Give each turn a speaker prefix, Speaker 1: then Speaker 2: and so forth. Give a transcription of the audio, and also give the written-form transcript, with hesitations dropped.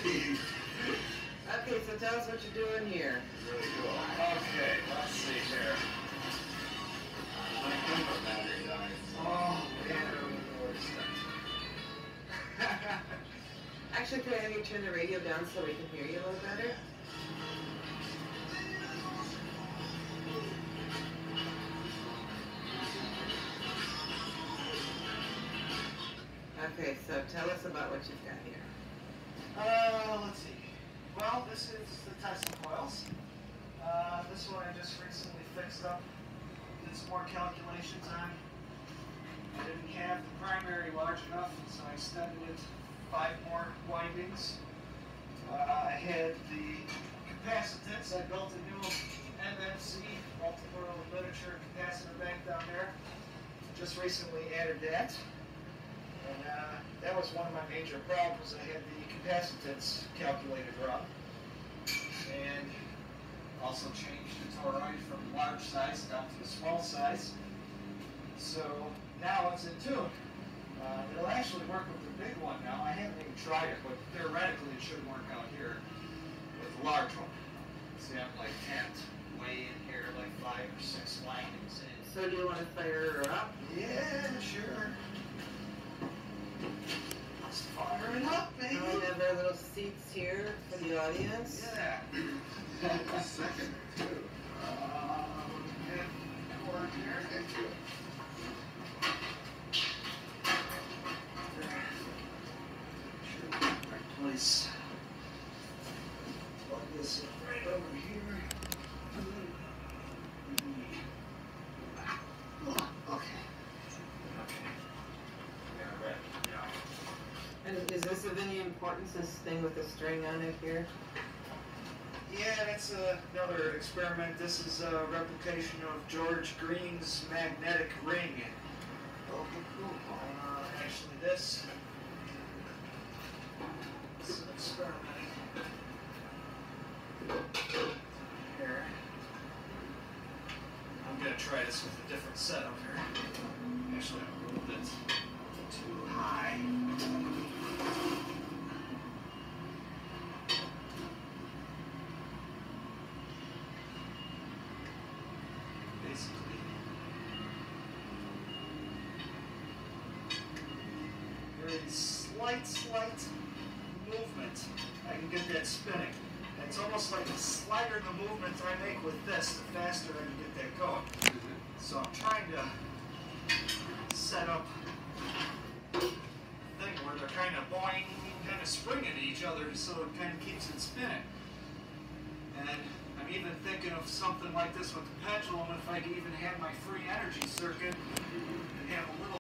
Speaker 1: Okay, so tell us what you're doing here.
Speaker 2: Really cool. Okay, let's see here. My camera battery died. Oh, man.
Speaker 1: Actually, could I have you turn the radio down so we can hear you a little better? Okay, so tell us about what you've got here.
Speaker 2: Let's see. Well, this is the Tyson coils. This one I just recently fixed up. Did some more calculations on. I didn't have the primary large enough, so I extended it 5 more windings. I had the capacitance. I built a new MMC, multiple miniature capacitor bank down there. Just recently added that. And that was one of my major problems. I had the capacitance calculated wrong. And also changed the toroid from large size down to a small size. So now it's in tune. It'll actually work with the big one now. I haven't even tried it, but theoretically it should work out here with the large one. See, I'm like 10 way in here, like 5 or 6 windings in.
Speaker 1: So do you want to fire her up?
Speaker 2: Yeah, sure. Let's fire it up, baby.
Speaker 1: We have our little seats here for the audience.
Speaker 2: Yeah. A second, too. And cord here. Thank you. Place. Plug this right over here. Okay.
Speaker 1: And is this of any importance, this thing with the string on it here?
Speaker 2: Yeah, that's another experiment. This is a replication of George Green's magnetic ring. Oh, cool. Actually, this is an experiment. Here. I'm going to try this with a different setup here. Actually, I'm a little bit too high. Basically, very slight movement, I can get that spinning. And it's almost like the slighter the movement I make with this, the faster I can get that going. So I'm trying to set up a thing where they're kind of boing, kind of springing to each other, so it kind of keeps it spinning. And I'm even thinking of something like this with the pendulum, if I could even have my free energy circuit and have a little